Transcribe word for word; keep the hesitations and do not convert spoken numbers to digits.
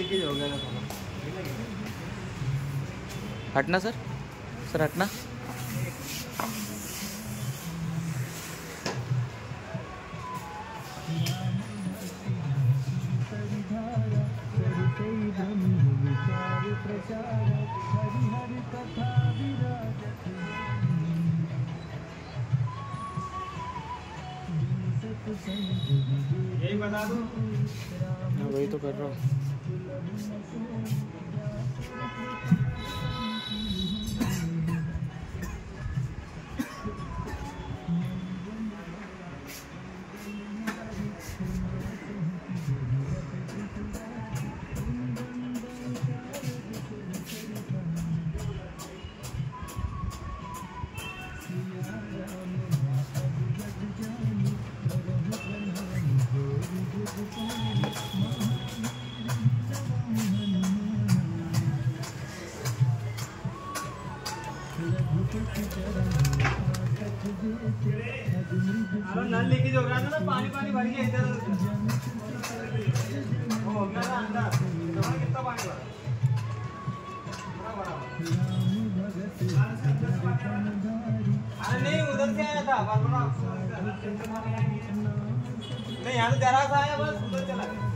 Leakage हो गया था थोड़ा। हटना सर, सर हटना। यही बता दूं, मैं वही तो कर रहा हूँ। नल लीकेज हो रहा था ना, पानी पानी भर गया इधर हो गया ना अंदर। कितना पानी भरा? अरे नहीं, उधर से आया था, नहीं यहाँ से जरा सा आया, बस उधर चला गया।